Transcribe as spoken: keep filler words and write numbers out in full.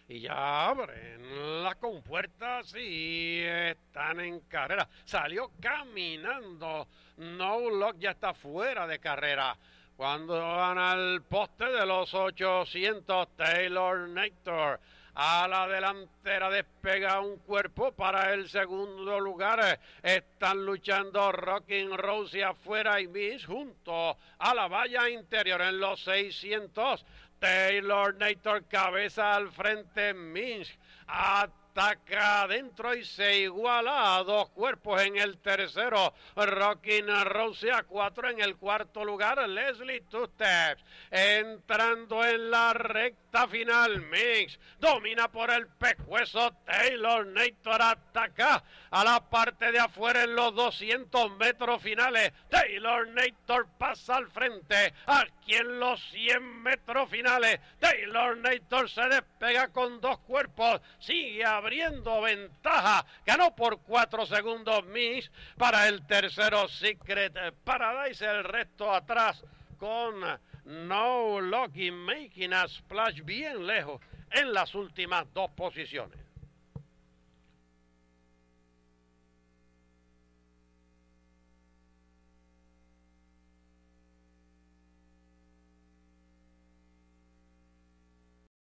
y ya abren las compuertas y están en carrera. Salió caminando. No Lock ya está fuera de carrera. Cuando van al poste de los ochocientos, Taylor Nator a la delantera despega un cuerpo para el segundo lugar. Están luchando Rocking Rosie afuera y Miss junto a la valla interior en los seiscientos. Taylor Nator cabeza al frente, Minsk ataca adentro y se iguala a dos cuerpos en el tercero. Rocking Rosie a cuatro en el cuarto lugar. Leslie Two Steps entrando en la recta final. Mix domina por el pescuezo. Taylor Nator ataca a la parte de afuera en los doscientos metros finales. Taylor Nator pasa al frente. Aquí en los cien metros finales, Taylor Nator se despega con dos cuerpos. Sigue abriendo ventaja. Ganó por cuatro segundos Mix. Para el tercero Secret Paradise. El resto atrás con No Lucky Making a Splash bien lejos en las últimas dos posiciones.